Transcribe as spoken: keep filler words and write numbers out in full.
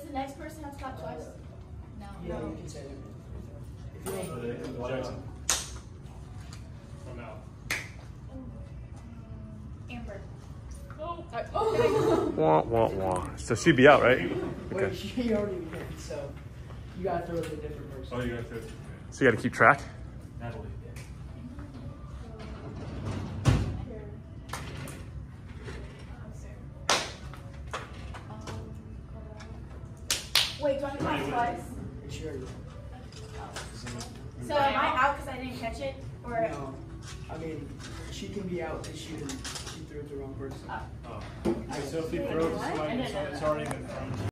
the next person have to clap twice? No. Yeah, you can say it. If you don't, Jackson. I'm out. Amber. Oh. Oh. Wah, wah, wah. So she'd be out, right? wait, Okay. she already went, so you gotta throw it to a different person. Oh, you got to. So you got to keep track. Natalie. Wait, do I clap twice? Sure. So am I out because I didn't catch it? Or No. I mean, she can be out because she didn't. She threw it to the wrong person. Oh. Oh. So if he throws, it's already been thrown.